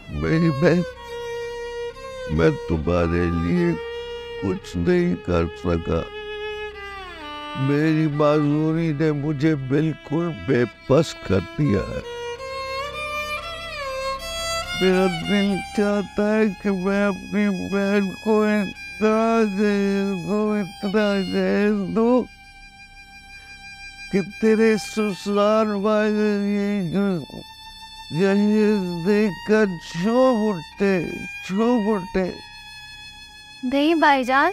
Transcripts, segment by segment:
मेरी बहन, मैं तुम्हारे लिए कुछ नहीं कर सका। मेरी माजूरी ने मुझे बिल्कुल बेबस कर दिया है। मेरा दिल चाहता है कि मैं अपनी बहन को इतना दहेज दूं कि तेरे ससुराल वाले जहेज देखकर झूम उठे। नहीं भाईजान,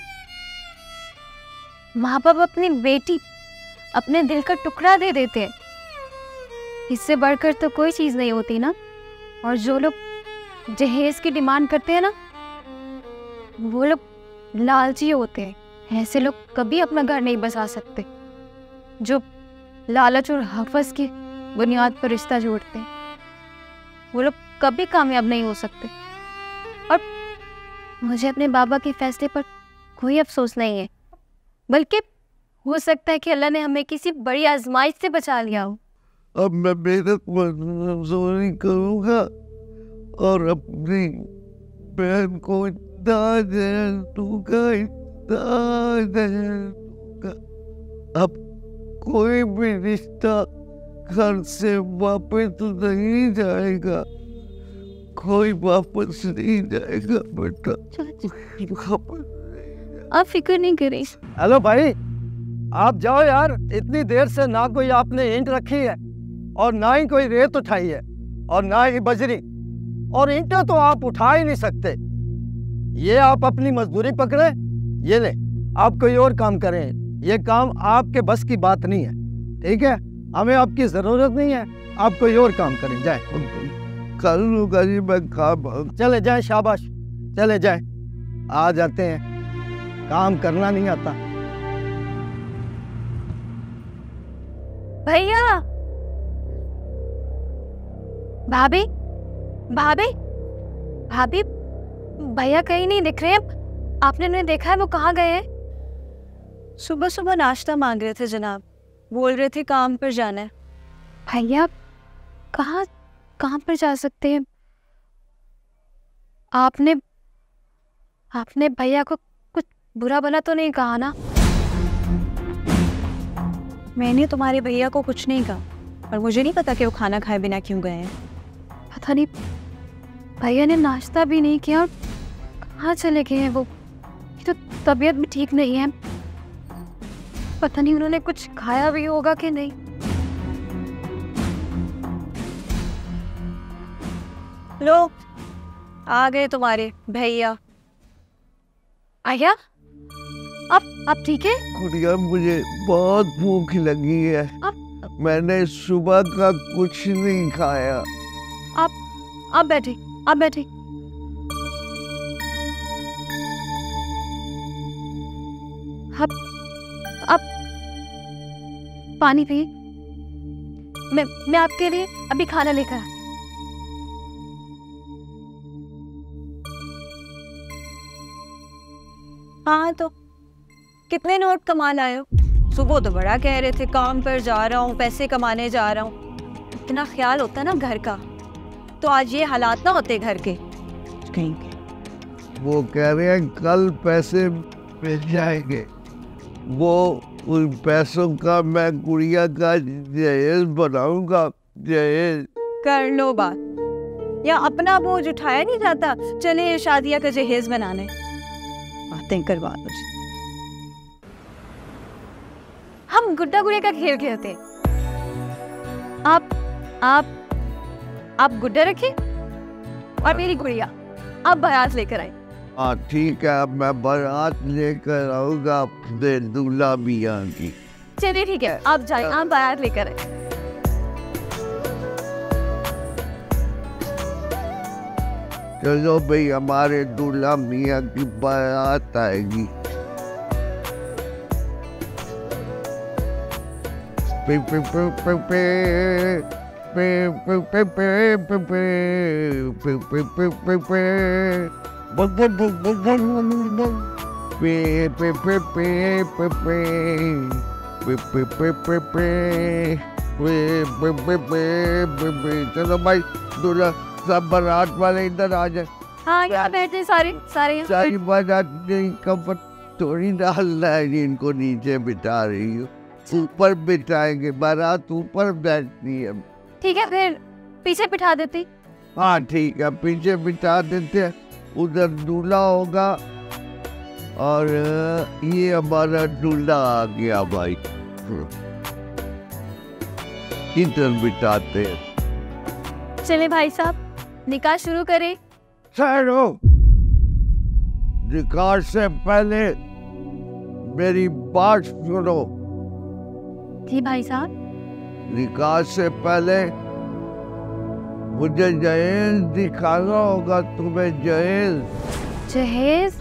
माँ बाप अपनी बेटी, अपने दिल का टुकड़ा दे देते हैं। इससे बढ़कर तो कोई चीज नहीं होती ना। और जो लोग जहेज की डिमांड करते हैं ना, वो लोग लालची होते हैं। ऐसे लोग कभी अपना घर नहीं बसा सकते, जो लालच और हवस की बुनियाद पर रिश्ता जोड़ते हैं। वो लोग कभी कामयाब नहीं हो सकते। और मुझे अपने बाबा के फैसले पर कोई अफसोस नहीं है, बल्कि हो सकता है कि अल्लाह ने हमें किसी बड़ी आजमाइश से बचा लिया हो। अब मैं मेहनत मजदूरी करूंगा और अपनी बहन को इतना दहेज दूंगा। अब कोई भी रिश्ता घर से वापस नहीं जाएगा, कोई वापस नहीं जाएगा बेटा। आप फिक्र नहीं करें। हेलो भाई, आप जाओ यार। इतनी देर से ना कोई आपने ईंट रखी है और ना ही कोई रेत उठाई है और ना ही बजरी, और ईंटें तो आप उठा ही नहीं सकते। ये आप अपनी मजदूरी पकड़े, ये ले आप कोई और काम करें। ये काम आपके बस की बात नहीं है, ठीक है? हमें आपकी जरूरत नहीं है, आप कोई और काम करें। जाए कर लूंगा जी मैं काम। चले जाए, शाबाश, चले जाए। आ जाते हैं, काम करना नहीं आता। भैया, भाभी, भाभी, भाभी, भैया कहीं नहीं दिख रहे हैं। आपने उन्हें देखा है? वो कहाँ गए हैं? सुबह सुबह नाश्ता मांग रहे थे जनाब, बोल रहे थे काम पर जाना है। भैया कहाँ पर जा सकते हैं? आपने भैया को कुछ बुरा भला तो नहीं कहा ना? मैंने तुम्हारे भैया को कुछ नहीं कहा, और मुझे नहीं पता कि वो खाना खाए बिना क्यों गए हैं। पता नहीं, भैया ने नाश्ता भी नहीं किया और कहाँ चले गए हैं वो। ये तो तबीयत भी ठीक नहीं है, पता नहीं उन्होंने कुछ खाया भी होगा कि नहीं। लो, आ गए तुम्हारे भैया। आया, आप ठीक है? गुड़िया, मुझे बहुत भूख लगी है। मैंने सुबह का कुछ नहीं खाया। आप बैठे, आप बैठे। आप पानी पिए। मैं आपके लिए अभी खाना लेकर आती। हाँ, तो कितने नोट कमा लाए हो? सुबह तो बड़ा कह रहे थे काम पर जा रहा हूँ, पैसे कमाने जा रहा हूँ। इतना ख्याल होता ना घर का, तो आज ये हालात ना होते घर के। कहीं वो कह रहे हैं कल पैसे मिल जाएंगे। वो उन पैसों का मैं गुड़िया का जहेज बनाऊंगा। जहेज कर लो बात, या अपना बोझ उठाया नहीं जाता, चले शादिया का जहेज बनाने। बातें करवा दो। हम गुड्डा गुड़िया का खेल खेलते हैं। आप गुड्डा रखिए और मेरी गुड़िया आप बारात लेकर आए। हाँ ठीक है, अब मैं बारात लेकर आऊंगा अपने दूल्हा मियां की। चलिए ठीक है, आप जाए, आप बारात लेकर आए। चलो भाई, हमारे दूल्हा मियां की बारात आएगी। पे पे पे पे पे पे पे पे पे पे पे पे पे पे पे चलो भाई, दूल्हा सब बारात वाले इधर आ जाए। हाँ यहाँ बैठे सारे सारे यहाँ। सारी बारात कपट थोड़ी डालना है, इनको नीचे बिठा रही हो, ऊपर बिठाएंगे, बारात ऊपर बैठती है। ठीक है फिर पीछे बिठा देती। हाँ ठीक है, पीछे बिठा देते हैं, उधर दूल्हा होगा और ये हमारा दूल्हा आ गया भाई, इधर बिठाते हैं। चले भाई साहब निकाह शुरू करें। ठहरो, निकाह से पहले मेरी बात सुनो। जी भाई साहब। निकाह से पहले मुझे जहेज दिखाना होगा तुम्हें। जहेज जहेज?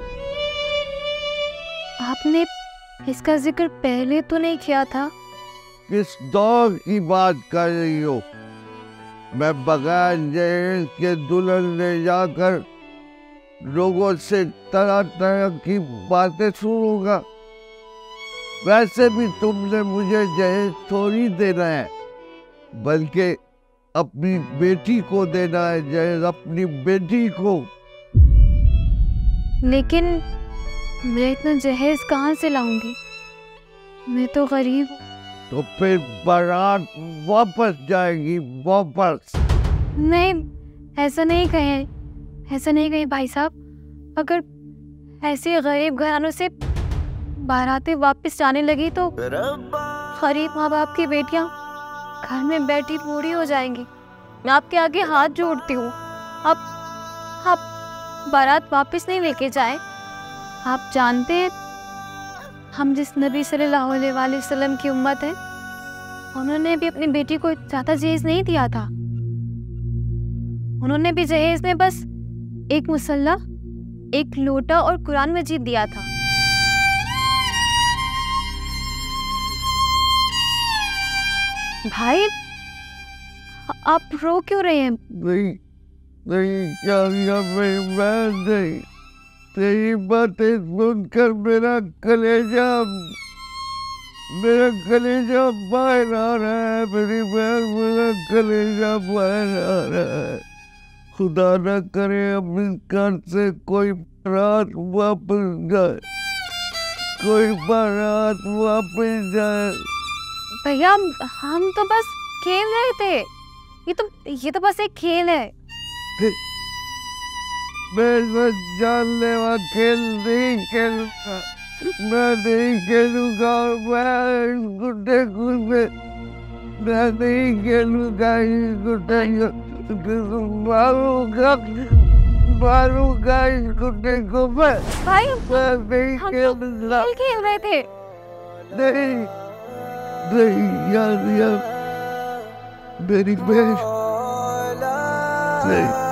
आपने इसका जिक्र पहले तो नहीं किया था। किस दौर की बात कर रही हो? मैं बगैर जहेज के दुल्हन ले जाकर लोगों से तरह तरह की बातें सुनूंगा। वैसे भी तुमने मुझे जहेज थोड़ी देना है, बल्कि अपनी बेटी को देना है जहेज, अपनी बेटी को। लेकिन मैं इतना जहेज कहाँ से लाऊंगी? मैं तो गरीब हूँ। तो फिर बारात वापस जाएगी, वापस। नहीं, ऐसा नहीं कहें, ऐसा नहीं कहें भाई साहब। अगर ऐसे गरीब घरानों से बारातें वापस जाने लगी तो गरीब माँ बाप की बेटियाँ घर में बैठी बूढ़ी हो जाएंगी। मैं आपके आगे हाथ जोड़ती हूँ, आप बारात वापस नहीं लेके जाएं। आप जानते हैं हम जिस नबी सल्लल्लाहु अलैहि वसल्लम की उम्मत है, उन्होंने भी अपनी बेटी को ज़्यादा जहेज नहीं दिया था। उन्होंने भी जहेज में बस एक मुसल्ला, एक लोटा और कुरान मजीद दिया था। भाई आप रो क्यों रहे हैं? नहीं नहीं, क्या मेरी बहन नहीं, तेरी बातें सुनकर मेरा कलेजा बाहर आ रहा है। मेरी बहन, मेरा कलेजा बाहर आ रहा है। खुदा न करे अब इस घर से कोई बारात वापस जाए, कोई बारात वापस जाए। भैया हम तो बस खेल रहे थे, ये तो बस एक खेल है। मैं सच जानलेवा खेल नहीं खेलूंगा, मैं नहीं खेलूंगा। मैं गुड्डे मैं नहीं खेलूंगा, इस गुड्डे मारूंगा इस गुड्डे को। मैं भाई नहीं हम खेलूंगा। तो खेल रहे थे। नहीं नहीं यार, मेरी बहन नहीं।